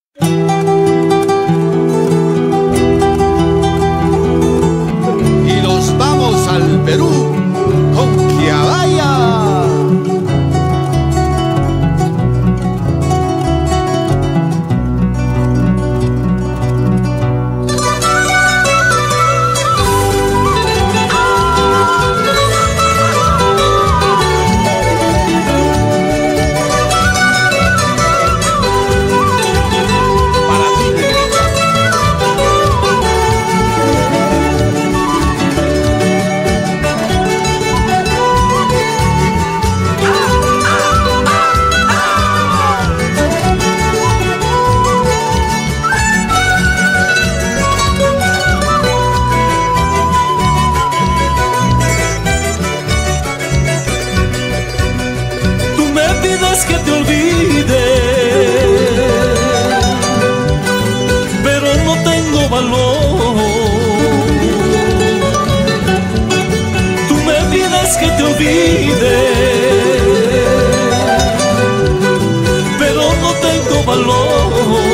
Y nos vamos al Perú con Quiabaya. Que te olvide, pero no tengo valor. Tú me pides que te olvide, pero no tengo valor,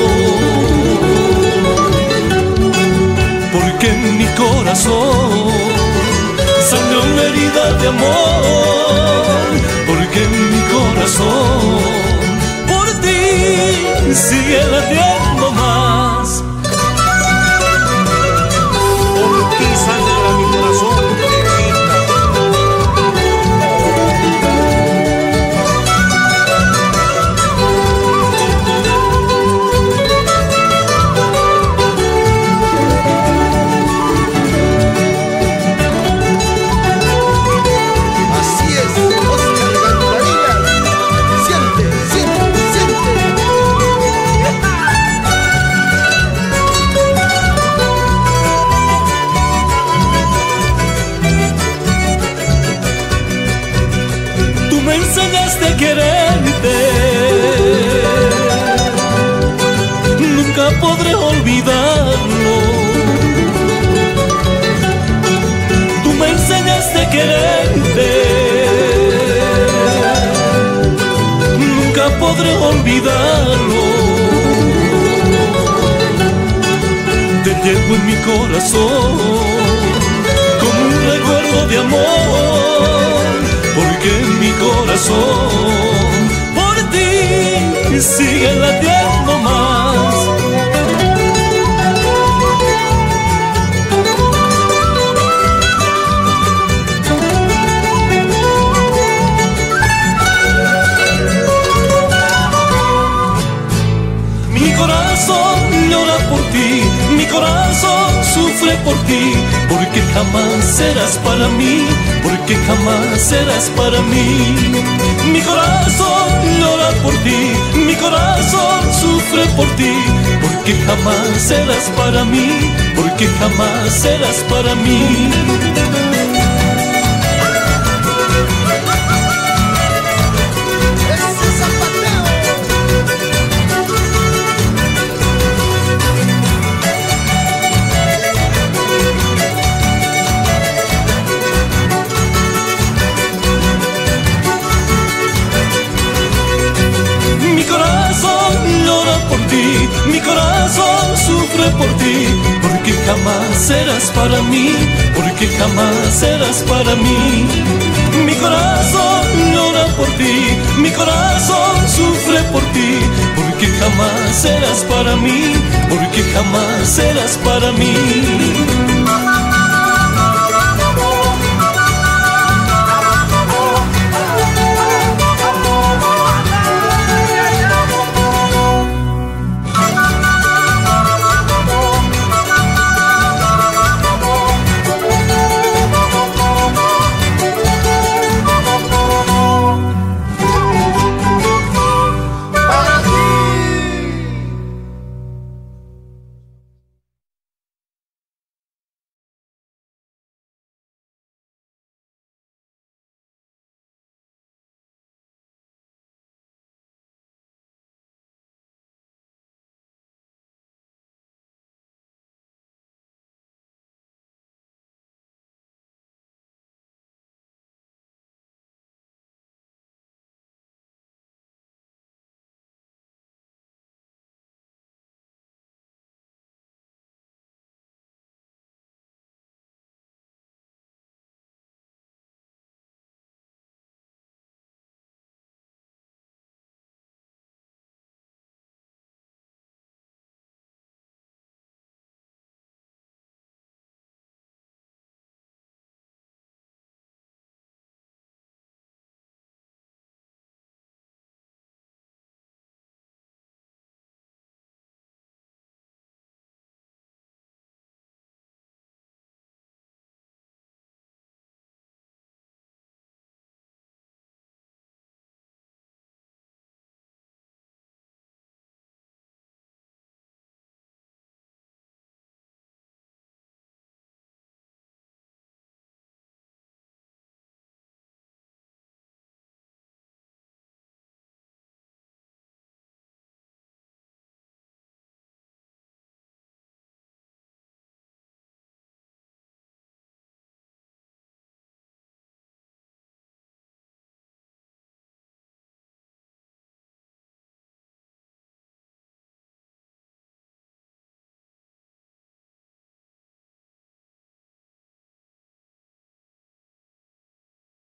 porque en mi corazón sangra una herida de amor, porque en mi corazón por ti sigue latiendo más. Por ti sangra mi corazón, Me enseñaste a quererte, nunca podré olvidarlo. Tú me enseñaste a quererte, nunca podré olvidarlo. Te llevo en mi corazón como un recuerdo de amor, porque en mi corazón por ti sigue latiendo más. Mi corazón llora por ti, mi corazón sufre por ti, porque jamás serás para mí, porque jamás serás para mí. Mi corazón llora por ti, mi corazón sufre por ti, porque jamás serás para mí, porque jamás serás para mí. Mi corazón sufre por ti, porque jamás serás para mí, porque jamás serás para mí. Mi corazón llora por ti, mi corazón sufre por ti, porque jamás serás para mí, porque jamás serás para mí.